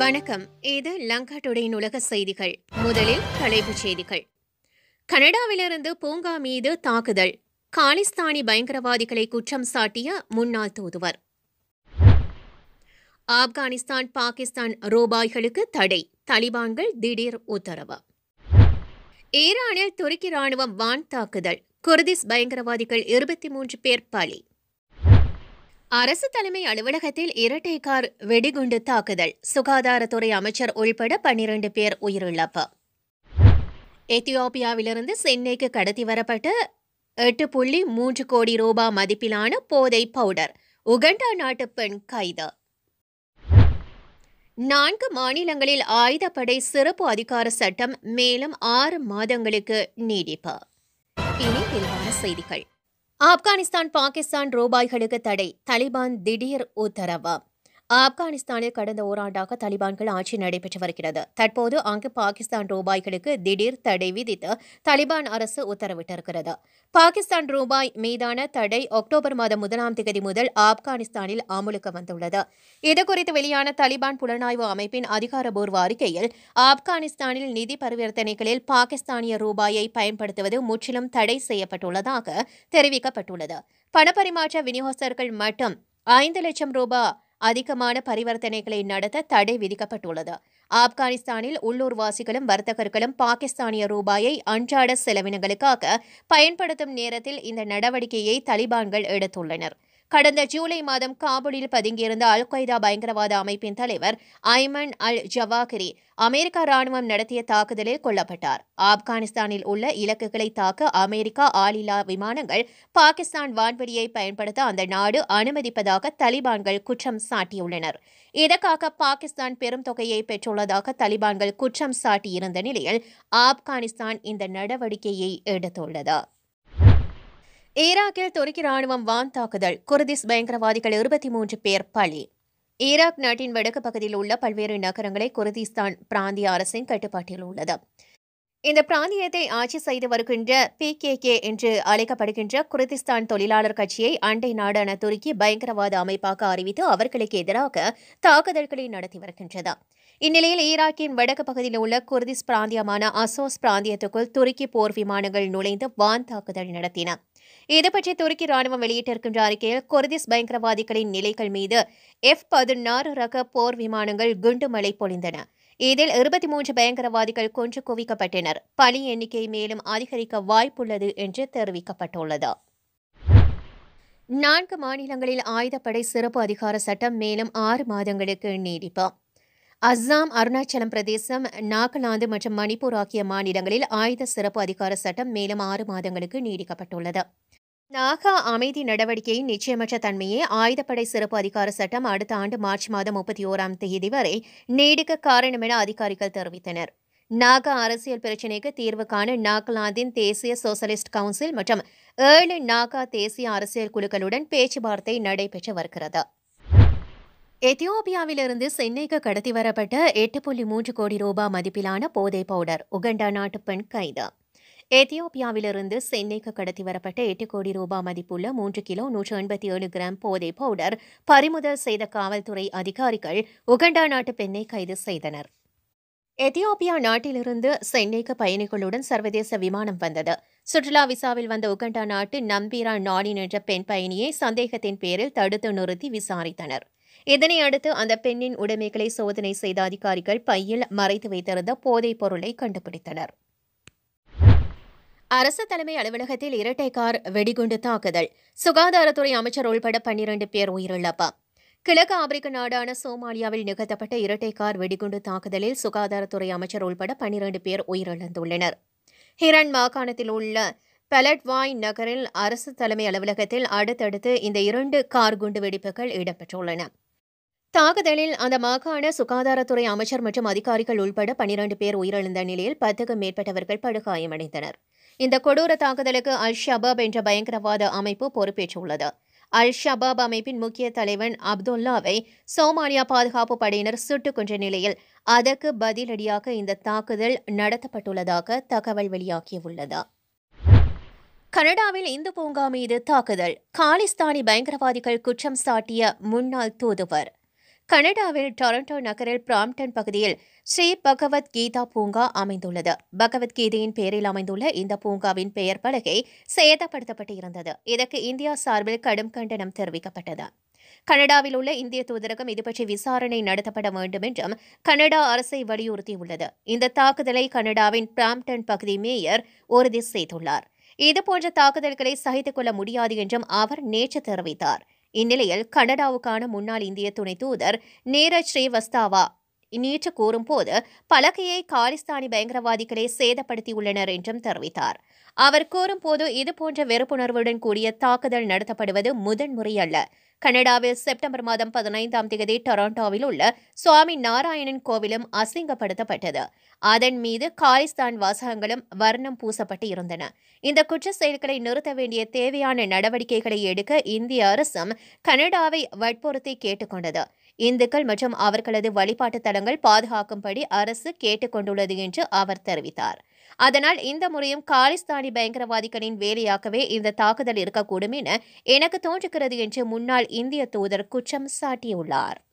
வணக்கம். இது லங்கா டுடேயின் உலக செய்திகள். முதலில் தலைப்புச் செய்திகள். கனடாவிலிருந்து பூங்கா மீது தாக்குதல். காலிஸ்தானி பயங்கரவாதிகளை குற்றம் சாட்டிய முன்னாள் தூதுவர். ஆப்கானிஸ்தான் பாகிஸ்தான் ரூபாய்களுக்கு தடை. தலிபான்கள் திடீர் உத்தரவு. ஈரானில் துருக்கி ராணுவம் வான் தாக்குதல். குர்திஸ் பயங்கரவாதிகள் 23 பேர் பலி. அரசு தலைமை அலுவலகத்தில் இரட்டை கார் வெடிகுண்டு தாக்குதல். சுகாதாரத்துறை அமைச்சர் உள்பட 12 பேர் உயிரிழப்பு. எத்தியோப்பியாவிலிருந்து சென்னைக்கு கடத்தி வரப்பட்ட 8.3 கோடி ரூபாய் மதிப்பிலான போதை பவுடர். உகண்டா நாட்டு பெண் கைது. 4 மாநிலங்களில் ஆயுதப்படை சிறப்பு அதிகார சட்டம் மேலும் 6 மாதங்களுக்கு நீடிப்பு. இனி விரிவான செய்திகள். ஆப்கானிஸ்தான் பாகிஸ்தான் ரூபாய்களுக்கு தடை. தலிபான் திடீர் உத்தரவு. ஆப்கானிஸ்தானில் கடந்த ஓராண்டாக தலிபான்கள் ஆட்சி நடைபெற்று வருகிறது. தற்போது அங்கு பாகிஸ்தான் ரூபாய்களுக்கு திடீர் தடை விதித்து தலிபான் அரசு உத்தரவிட்டிருக்கிறது. பாகிஸ்தான் ரூபாய் மீதான தடை அக்டோபர் மாதம் 1ஆம் தேதி முதல் ஆப்கானிஸ்தானில் அமலுக்கு வந்துள்ளது. இதுகுறித்து வெளியான தலிபான் புலனாய்வு அமைப்பின் அதிகாரப்பூர்வ அறிக்கையில் ஆப்கானிஸ்தானில் நிதி பரிவர்த்தனைகளில் பாகிஸ்தானிய ரூபாயை பயன்படுத்துவது முற்றிலும் தடை செய்யப்பட்டுள்ளதாக தெரிவிக்கப்பட்டுள்ளது. பணப்பரிமாற்ற விநியோகஸ்தர்கள் மட்டும் 5 லட்சம் ரூபாய் அதிகமான பரிவர்த்தனைகளை நடத்த தடை விதிக்கப்பட்டுள்ளது. ஆப்கானிஸ்தானில் உள்ளூர்வாசிகளும் வர்த்தகர்களும் பாகிஸ்தானிய ரூபாயை அன்றாட செலவினங்களுக்காக பயன்படுத்தும் நேரத்தில் இந்த நடவடிக்கையை தலிபான்கள் எடுத்துள்ளனர். கடந்த ஜூலை மாதம் காபூலில் பதுங்கியிருந்த அல் கொய்தா பயங்கரவாத அமைப்பின் தலைவர் ஐமன் அல் ஜவாகிரி அமெரிக்கா ராணுவம் நடத்திய தாக்குதலில் கொல்லப்பட்டார். ஆப்கானிஸ்தானில் உள்ள இலக்குகளை தாக்க அமெரிக்கா ஆளில்லா விமானங்கள் பாகிஸ்தான் வான்வெளியை பயன்படுத்த அந்த நாடு அனுமதிப்பதாக தலிபான்கள் குற்றம் சாட்டியுள்ளனர். இதற்காக பாகிஸ்தான் பெரும் தொகையை பெற்றுள்ளதாக தலிபான்கள் குற்றம் சாட்டியிருந்த நிலையில் ஆப்கானிஸ்தான் இந்த நடவடிக்கையை எடுத்துள்ளது. ஈராக்கில் துருக்கி ராணுவம் வான் தாக்குதல். குர்திஸ் பயங்கரவாதிகள் 23 பேர் பலி. ஈராக் நாட்டின் வடக்கு பகுதியில் உள்ள பல்வேறு நகரங்களை குர்திஸ்தான் பிராந்திய அரசின் கட்டுப்பாட்டில் உள்ளது. இந்த பிராந்தியத்தை ஆட்சி செய்து வருகின்ற PKK என்று அழைக்கப்படுகின்ற குர்திஸ்தான் தொழிலாளர் கட்சியை அண்டை நாடான துருக்கி பயங்கரவாத அமைப்பாக அறிவித்து அவர்களுக்கு எதிராக தாக்குதல்களை நடத்தி வருகின்றது. இந்நிலையில் ஈராக்கின் வடக்கு பகுதியில் உள்ள குர்திஸ் பிராந்தியமான அசோஸ் பிராந்தியத்துக்குள் துருக்கி போர் விமானங்கள் நுழைந்து வான் தாக்குதல் நடத்தின. இதுபற்றி துருக்கி ராணுவம் வெளியிட்டிருக்கின்ற அறிக்கையில் குர்திஸ் பயங்கரவாதிகளின் நிலைகள் மீது F-16 ரக போர் விமானங்கள் குண்டுமழை பொழிந்தன. இதில் 23 பயங்கரவாதிகள் கொன்று குவிக்கப்பட்டனர். பலி எண்ணிக்கை மேலும் அதிகரிக்க வாய்ப்புள்ளது என்று தெரிவிக்கப்பட்டுள்ளது. 4 மாநிலங்களில் ஆயுதப்படை சிறப்பு அதிகார சட்டம் மேலும் 6 மாதங்களுக்கு நீடிப்பு. அஸ்ஸாம், அருணாச்சலம் பிரதேசம், நாகாலாந்து மற்றும் மணிப்பூர் ஆகிய மாநிலங்களில் ஆயுத சிறப்பு அதிகார சட்டம் மேலும் 6 மாதங்களுக்கு நீடிக்கப்பட்டுள்ளது. நாகா அமைதி நடவடிக்கையின் நிச்சயமற்ற தன்மையை ஆயுதப்படை சிறப்பு அதிகார சட்டம் அடுத்த ஆண்டு மார்ச் மாதம் 31ஆம் தேதி வரை நீடிக்க காரணம் என அதிகாரிகள் தெரிவித்தனர். நாகா அரசியல் பிரச்சினைக்கு தீர்வு காண நாகாலாந்தின் தேசிய சோசலிஸ்ட் கவுன்சில் மற்றும் 7 நாகா தேசிய அரசியல் குழுக்களுடன் பேச்சுவார்த்தை நடைபெற்று வருகிறது. எத்தியோப்பியாவிலிருந்து சென்னைக்கு கடத்தி வரப்பட்ட 8.3 கோடி ரூபாய் மதிப்பிலான போதை பவுடர். உகண்டா நாட்டு பெண் கைது. எத்தியோப்பியாவிலிருந்து சென்னைக்கு கடத்தி வரப்பட்ட 8 கோடி ரூபாய் மதிப்புள்ள 3 கிலோ 187 கிராம் போதை பவுடர் பறிமுதல் செய்த காவல்துறை அதிகாரிகள் உகண்டா நாட்டு பெண்ணை கைது செய்தனர். எத்தியோப்பியா நாட்டிலிருந்து சென்னைக்கு பயணிகளுடன் சர்வதேச விமானம் வந்தது. சுற்றுலா விசாவில் வந்த உகண்டா நாட்டு நம்பீரா நாடின் என்ற பெண் பயணியை சந்தேகத்தின் பேரில் தடுத்து நிறுத்தி விசாரித்தனர். இதனை அடுத்து அந்த பெண்ணின் உடைமைகளை சோதனை செய்த அதிகாரிகள் பையில் மறைத்து வைத்திருந்த போதைப் பொருளை கண்டுபிடித்தனர். அரசு தலைமை அலுவலகத்தில் இரட்டை கார் வெடிகுண்டு தாக்குதல். சுகாதாரத்துறை அமைச்சர் உள்பட 12 பேர் உயிரிழப்பு. கிழக்கு ஆப்பிரிக்க நாடான சோமாலியாவில் நிகழ்த்தப்பட்ட இரட்டை கார் வெடிகுண்டு தாக்குதலில் சுகாதாரத்துறை அமைச்சர் உள்பட 12 பேர் உயிரிழந்துள்ளனர். ஹிரன் மாகாணத்தில் உள்ள பெலட்வாய் நகரில் அரசு தலைமை அலுவலகத்தில் அடுத்தடுத்து இந்த 2 கார் குண்டு வெடிப்புகள் இடம்பெற்றுள்ளன. தாக்குதலில் அந்த மாகாண சுகாதாரத்துறை அமைச்சர் மற்றும் அதிகாரிகள் உள்பட 12 பேர் உயிரிழந்த நிலையில் 10க்கும் மேற்பட்டவர்கள் படுகாயமடைந்தனர். இந்த கொடூர தாக்குதலுக்கு அல் ஷபாப் என்ற பயங்கரவாத அமைப்பு பொறுப்பேற்றுள்ளது. அல் ஷபாப் அமைப்பின் முக்கிய தலைவன் அப்துல்லாவை சோமாலியா பாதுகாப்பு படையினர் சுட்டுக் கொன்ற நிலையில் அதற்கு பதிலடியாக இந்த தாக்குதல் நடத்தப்பட்டுள்ளதாக தகவல் வெளியாகியுள்ளது. கனடாவில் இந்து பூங்கா மீது தாக்குதல். காலிஸ்தானி பயங்கரவாதிகள் குற்றம் சாட்டிய முன்னாள் தூதுவர். கனடாவில் டொரண்டோ நகரில் பிராம்டன் பகுதியில் ஸ்ரீ பகவத் கீதா பூங்கா அமைந்துள்ளது. பகவத்கீதையின் பெயரில் அமைந்துள்ள இந்த பூங்காவின் பெயர் பலகை சேதப்படுத்தப்பட்டு இருந்தது. இதற்கு இந்தியா சார்பில் கடும் கண்டனம் தெரிவிக்கப்பட்டது. கனடாவில் உள்ள இந்திய தூதரகம் இதுபற்றி விசாரணை நடத்தப்பட வேண்டும் என்றும் கனடா அரசை வலியுறுத்தியுள்ளது. இந்த தாக்குதலை கனடாவின் பிராம்டன் பகுதி மேயர் உறுதி செய்துள்ளார். இதுபோன்ற தாக்குதல்களை சகித்துக் கொள்ள முடியாது என்றும் அவர் நேற்று தெரிவித்தார். இந்நிலையில் கனடாவுக்கான முன்னாள் இந்திய துணை தூதர் நீரஜ் ஸ்ரீவஸ்தவா நேற்று கூறும்போது பலகையை காலிஸ்தானி பயங்கரவாதிகளே சேதப்படுத்தியுள்ளனர் என்றும் தெரிவித்தார். அவர் கூறும்போது இதுபோன்ற வெறுப்புணர்வுடன் கூடிய தாக்குதல் நடத்தப்படுவது முதன்முறையல்ல. கனடாவில் செப்டம்பர் மாதம் 15ஆம் தேதி டொரண்டோவில் உள்ள சுவாமி நாராயணன் கோவிலும் அசிங்கப்படுத்தப்பட்டது. அதன் மீது காலிஸ்தான் வாசகங்களும் வர்ணம் பூசப்பட்டு இருந்தன. இந்த குற்ற செயல்களை நிறுத்த வேண்டிய தேவையான நடவடிக்கைகளை எடுக்க இந்திய அரசும் கனடாவை வற்புறுத்தி கேட்டுக்கொண்டது. இந்துக்கள் மற்றும் அவர்களது வழிபாட்டு தலங்கள் பாதுகாக்கும்படி அரசு கேட்டுக்கொண்டுள்ளது என்று அவர் தெரிவித்தார். அதனால் இந்த முறையும் காலிஸ்தானி பயங்கரவாதிகளின் வேலையாகவே இந்த தாக்குதல் இருக்கக்கூடும் என எனக்கு தோன்றுகிறது என்று முன்னாள் இந்திய தூதர் குற்றம் சாட்டியுள்ளார்.